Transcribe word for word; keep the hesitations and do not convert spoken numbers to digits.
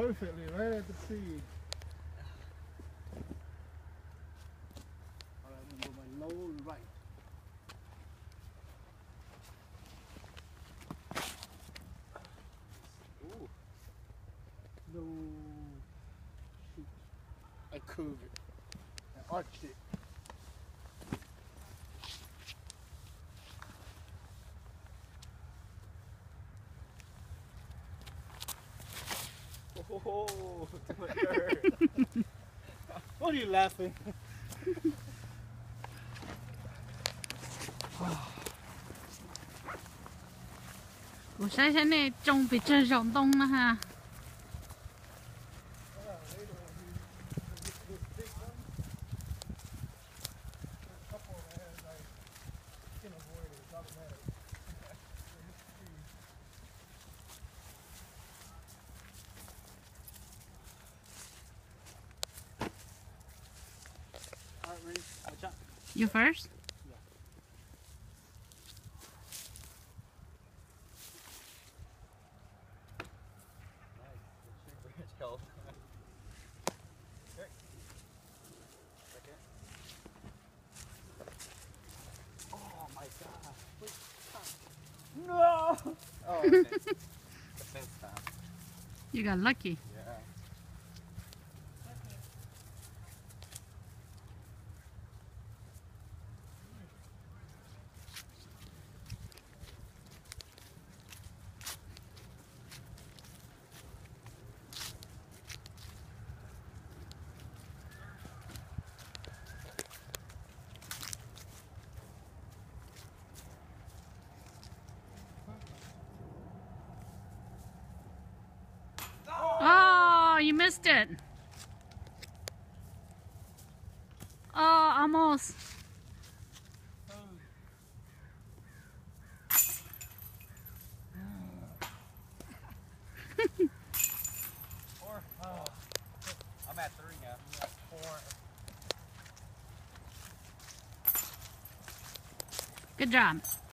perfectly right at the tree. All right, I'm gonna go my low and right. Ooh. No. Shoot. I curved it. I arched it. Oh, too much dirt. What are you laughing? 我晒晒那中比这种东了哈。 Alright, ready? Watch out. You first? Yeah. Nice. Good tree branch help. Okay. Second. Oh my god. Wait, stop. No! Oh, okay. The fence stopped. You got lucky. Yeah. Oh, you missed it. Oh, almost. Four. Oh. I'm at three now. I'm at four. Good job.